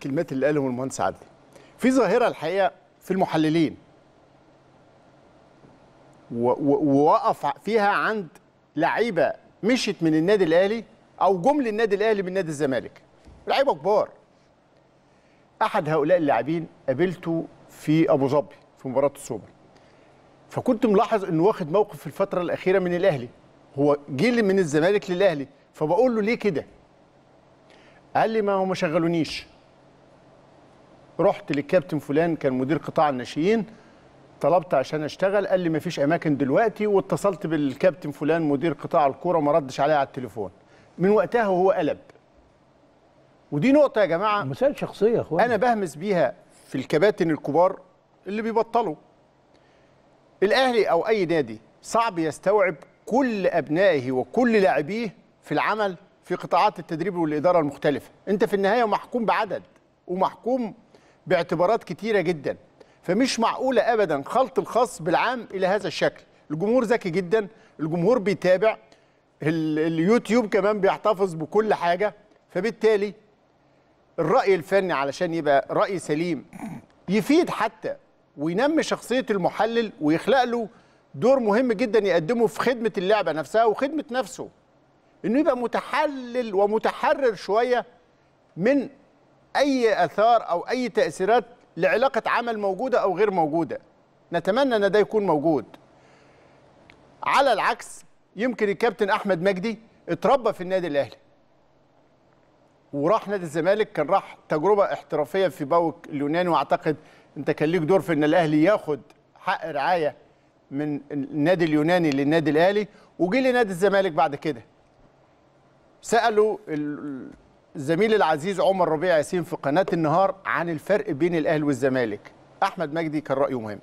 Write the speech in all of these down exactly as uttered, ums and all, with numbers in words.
الكلمات اللي قالهم المهندس عدلي. في ظاهره الحقيقه في المحللين ووقف فيها عند لعيبه مشت من النادي الاهلي او جم للنادي الاهلي من نادي الزمالك، لعيبه كبار. احد هؤلاء اللاعبين قابلته في ابو ظبي في مباراه السوبر، فكنت ملاحظ انه واخد موقف في الفتره الاخيره من الاهلي، هو جه من الزمالك للاهلي، فبقول له ليه كده؟ قال لي ما هو ما شغلونيش. رحت للكابتن فلان كان مدير قطاع الناشئين، طلبت عشان اشتغل، قال لي ما فيش اماكن دلوقتي، واتصلت بالكابتن فلان مدير قطاع الكوره ما ردش عليا على التليفون. من وقتها وهو قلب. ودي نقطه يا جماعه مسائل شخصيه يا اخوان، انا بهمس بيها في الكباتن الكبار اللي بيبطلوا. الاهلي او اي نادي صعب يستوعب كل ابنائه وكل لاعبيه في العمل في قطاعات التدريب والاداره المختلفه. انت في النهايه محكوم بعدد ومحكوم باعتبارات كتيره جدا، فمش معقوله ابدا خلط الخاص بالعام الى هذا الشكل. الجمهور ذكي جدا، الجمهور بيتابع، اليوتيوب كمان بيحتفظ بكل حاجه، فبالتالي الراي الفني علشان يبقى راي سليم يفيد حتى وينمي شخصيه المحلل ويخلق له دور مهم جدا يقدمه في خدمه اللعبه نفسها وخدمه نفسه، انه يبقى متحلل ومتحرر شويه من اي اثار او اي تاثيرات لعلاقه عمل موجوده او غير موجوده. نتمنى ان ده يكون موجود. على العكس، يمكن الكابتن احمد مجدي اتربى في النادي الاهلي وراح نادي الزمالك، كان راح تجربه احترافيه في باوك اليوناني، واعتقد انت كان ليك دور في ان الاهلي ياخد حق رعايه من النادي اليوناني للنادي الاهلي، وجي لنادي الزمالك بعد كده. سالوا الزميل العزيز عمر ربيع ياسين في قناه النهار عن الفرق بين الاهلي والزمالك. احمد مجدي كان رايه مهم.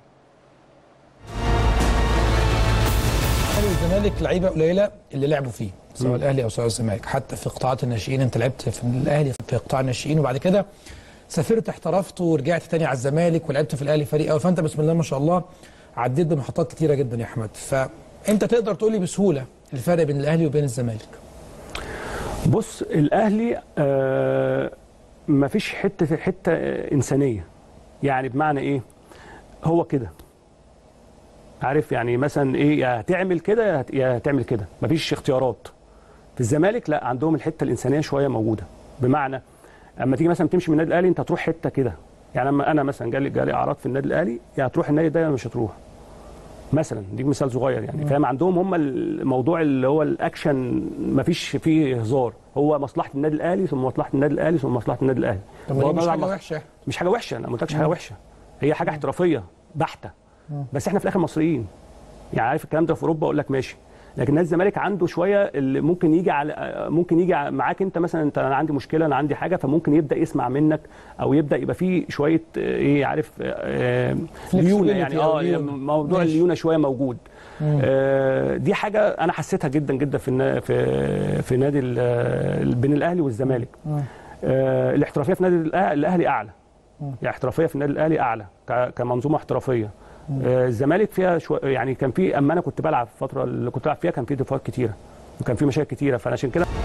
الاهلي والزمالك لعيبه قليله اللي لعبوا فيه، سواء الاهلي او سواء الزمالك. حتى في قطاعات الناشئين انت لعبت في الاهلي في قطاع الناشئين، وبعد كده سافرت احترفت ورجعت تاني على الزمالك ولعبت في الاهلي فريق اول، فانت بسم الله ما شاء الله عديت بمحطات كتيره جدا يا احمد. فانت تقدر تقول لي بسهوله الفرق بين الاهلي وبين الزمالك؟ بص، الاهلي آه مفيش حته حته انسانيه، يعني بمعنى ايه؟ هو كده عارف، يعني مثلا ايه، يا هتعمل كده يا هتعمل كده، مفيش اختيارات. في الزمالك لا، عندهم الحته الانسانيه شويه موجوده، بمعنى اما تيجي مثلا تمشي من النادي الاهلي انت هتروح حته كده، يعني لما انا مثلا جالي جالي اعراض في النادي الاهلي، يا هتروح النادي ده يا مش هتروح مثلا، دي مثال صغير يعني، فاهم؟ عندهم هم الموضوع اللي هو الاكشن مفيش فيه هزار، هو مصلحه النادي الاهلي ثم مصلحه النادي الاهلي ثم مصلحه النادي الاهلي. طب دي مش حاجه وحشه؟ مش حاجه وحشه، انا ما قلتلكش حاجه وحشه، هي حاجه احترافيه بحته، بس احنا في الاخر مصريين، يعني عارف الكلام ده في اوروبا اقول لك ماشي، لكن نادي الزمالك عنده شويه اللي ممكن يجي على ممكن يجي معاك انت مثلا، انت انا عندي مشكله انا عندي حاجه، فممكن يبدا يسمع منك او يبدا يبقى فيه شويه ايه عارف آه ليونه، يعني اه موضوع الليونه شويه موجود. آه دي حاجه انا حسيتها جدا جدا في في في نادي بين الاهلي والزمالك. آه الاحترافيه في نادي الاهلي اعلى، الاحترافيه في النادي الاهلي اعلى كمنظومه احترافيه. آه الزمالك فيها شو يعني، كان في اما انا كنت بلعب في الفتره اللي كنت بلعب فيها كان في دفاعات كتيره وكان في مشاكل كتيره، فانا عشان كده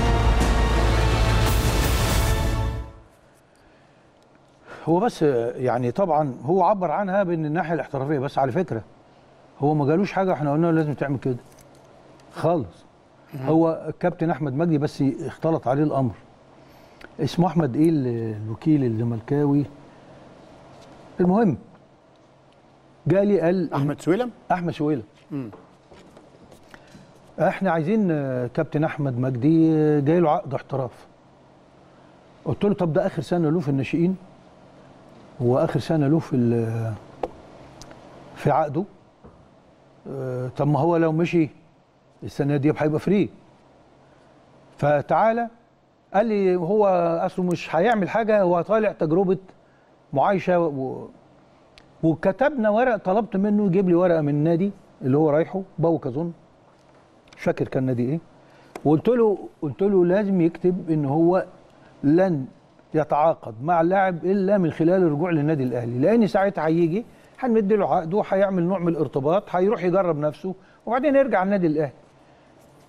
هو بس يعني طبعا هو عبر عنها بان الناحيه الاحترافيه، بس على فكره هو ما جالوش حاجه احنا قلنا له لازم تعمل كده خالص. هو الكابتن احمد مجدي بس اختلط عليه الامر. اسمه احمد ايه الوكيل الزملكاوي، المهم جالي قال احمد سويلم احمد سويلم امم احنا عايزين كابتن احمد مجدي، جاي له عقد احتراف. قلت له طب ده اخر سنه له في الناشئين، هو اخر سنه له في في عقده، اه طب ما هو لو مشي السنه دي هيبقى فري، فتعالى. قال لي هو اصله مش هيعمل حاجه، هو طالع تجربه معايشه و... وكتبنا ورق، طلبت منه يجيب لي ورقه من النادي اللي هو رايحه باوك اظن، مش فاكر كان نادي ايه، وقلت له قلت له لازم يكتب ان هو لن يتعاقد مع اللاعب الا من خلال الرجوع للنادي الاهلي، لان ساعتها هيجي هنمد له عقده وهيعمل نوع من الارتباط، هيروح يجرب نفسه وبعدين يرجع النادي الاهلي.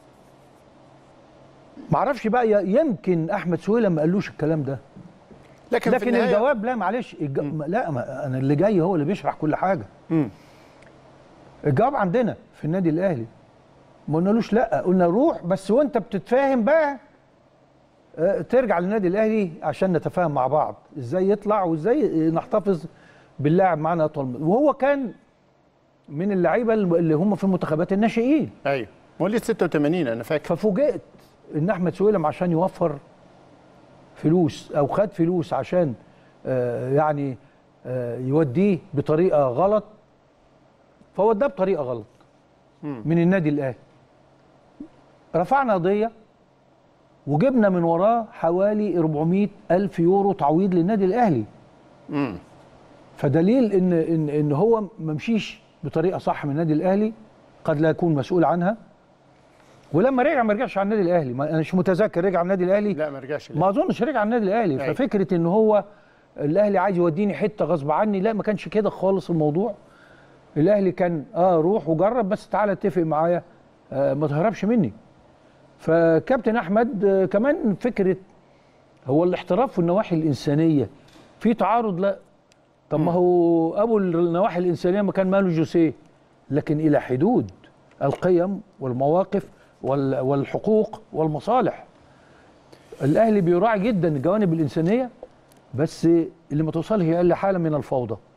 معرفش بقى، يمكن احمد سويلم ما قالوش الكلام ده، لكن, لكن في الجواب لا معلش الج... لا ما انا اللي جاي هو اللي بيشرح كل حاجه. مم. الجواب عندنا في النادي الاهلي ما قلنالوش لا، قلنا روح بس وانت بتتفاهم بقى اه ترجع للنادي الاهلي عشان نتفاهم مع بعض ازاي يطلع وازاي نحتفظ باللاعب معانا اطول. وهو كان من اللعيبه اللي هم في منتخبات الناشئين. ايوه مواليد ستة وثمانين انا فاكر. ففوجئت ان احمد سويلم عشان يوفر فلوس او خد فلوس عشان آه يعني آه يوديه بطريقه غلط، فوداه بطريقه غلط من النادي الاهلي. رفعنا قضيه وجبنا من وراه حوالي أربعمائة ألف يورو تعويض للنادي الاهلي. امم فدليل ان ان ان هو ما مشيش بطريقه صح من النادي الاهلي، قد لا يكون مسؤول عنها. ولما رجع ما رجعش على النادي الاهلي، ما انا مش متذكر رجع على النادي الاهلي. لا ما رجعش. ما اظنش رجع على النادي الاهلي. أي. ففكره ان هو الاهلي عايز يوديني حته غصب عني، لا ما كانش كده خالص الموضوع. الاهلي كان اه روح وجرب بس تعالى اتفق معايا آه ما تهربش مني. فكابتن احمد آه كمان فكره هو الاحتراف والنواحي الانسانيه في تعارض؟ لا. طب ما هو ابو النواحي الانسانيه ما كان ماله جوسيه، لكن الى حدود القيم والمواقف والحقوق والمصالح. الاهلي بيراعي جدا الجوانب الانسانيه، بس اللي ما توصله هي اقل حاله من الفوضى.